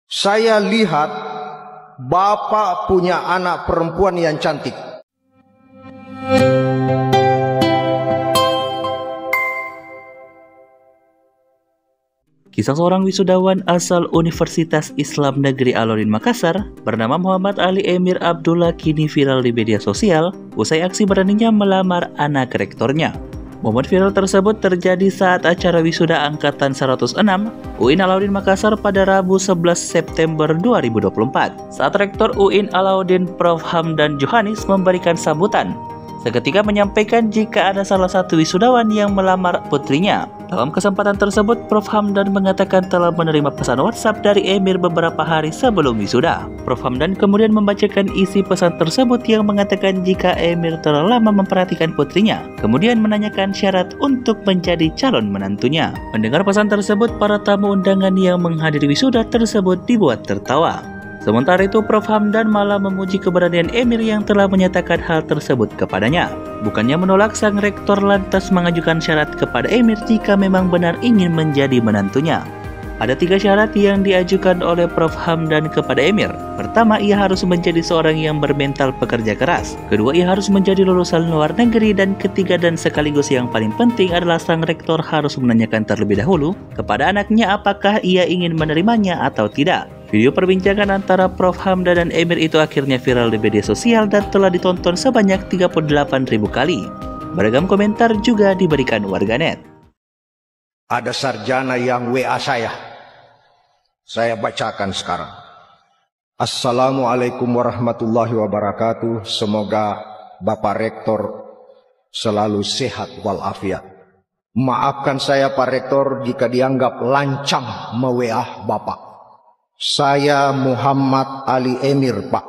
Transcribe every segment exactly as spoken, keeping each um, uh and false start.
Saya lihat Bapak punya anak perempuan yang cantik. Kisah seorang wisudawan asal Universitas Islam Negeri Alauddin Makassar bernama Muhammad Ali Emir Abdullah kini viral di media sosial usai aksi beraninya melamar anak rektornya. Momen viral tersebut terjadi saat acara wisuda Angkatan seratus enam U I N Alauddin Makassar pada Rabu sebelas September dua ribu dua puluh empat. Saat Rektor U I N Alauddin Profesor Hamdan Johanis memberikan sambutan, seketika menyampaikan jika ada salah satu wisudawan yang melamar putrinya. Dalam kesempatan tersebut, Profesor Hamdan mengatakan telah menerima pesan WhatsApp dari Emir beberapa hari sebelum wisuda. Profesor Hamdan kemudian membacakan isi pesan tersebut yang mengatakan jika Emir telah lama memperhatikan putrinya, kemudian menanyakan syarat untuk menjadi calon menantunya. Mendengar pesan tersebut, para tamu undangan yang menghadiri wisuda tersebut dibuat tertawa. Sementara itu, Profesor Hamdan malah memuji keberanian Emir yang telah menyatakan hal tersebut kepadanya. Bukannya menolak, sang rektor lantas mengajukan syarat kepada Emir jika memang benar ingin menjadi menantunya. Ada tiga syarat yang diajukan oleh Profesor Hamdan kepada Emir. Pertama, ia harus menjadi seorang yang bermental pekerja keras. Kedua, ia harus menjadi lulusan luar negeri. Dan ketiga dan sekaligus yang paling penting adalah sang rektor harus menanyakan terlebih dahulu kepada anaknya apakah ia ingin menerimanya atau tidak. Video perbincangan antara Profesor Hamdan dan Emir itu akhirnya viral di media sosial dan telah ditonton sebanyak tiga puluh delapan ribu kali. Beragam komentar juga diberikan warganet. Ada sarjana yang W A saya. Saya bacakan sekarang. Assalamualaikum warahmatullahi wabarakatuh. Semoga Bapak Rektor selalu sehat walafiat. Maafkan saya Pak Rektor jika dianggap lancang me-W A Bapak. Saya Muhammad Ali Emir, Pak.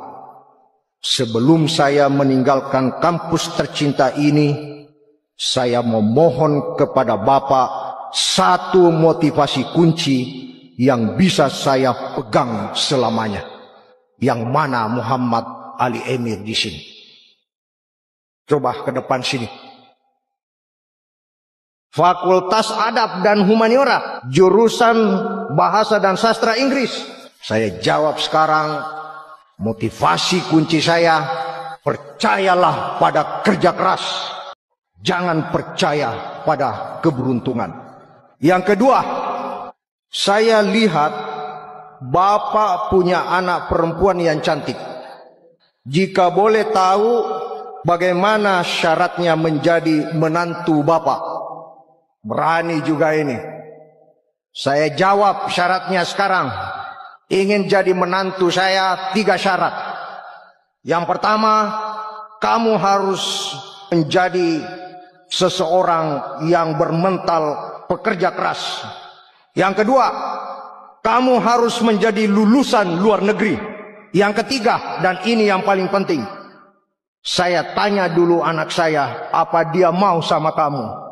Sebelum saya meninggalkan kampus tercinta ini, saya memohon kepada Bapak satu motivasi kunci yang bisa saya pegang selamanya. Yang mana Muhammad Ali Emir di sini. Coba ke depan sini. Fakultas Adab dan Humaniora, jurusan Bahasa dan Sastra Inggris. Saya jawab sekarang, motivasi kunci saya, percayalah pada kerja keras. Jangan percaya pada keberuntungan. Yang kedua, saya lihat Bapak punya anak perempuan yang cantik. Jika boleh tahu bagaimana syaratnya menjadi menantu Bapak? Berani juga ini. Saya jawab syaratnya sekarang. Ingin jadi menantu saya, tiga syarat. Yang pertama, kamu harus menjadi seseorang yang bermental pekerja keras. Yang kedua, kamu harus menjadi lulusan luar negeri. Yang ketiga, dan ini yang paling penting, saya tanya dulu anak saya, apa dia mau sama kamu?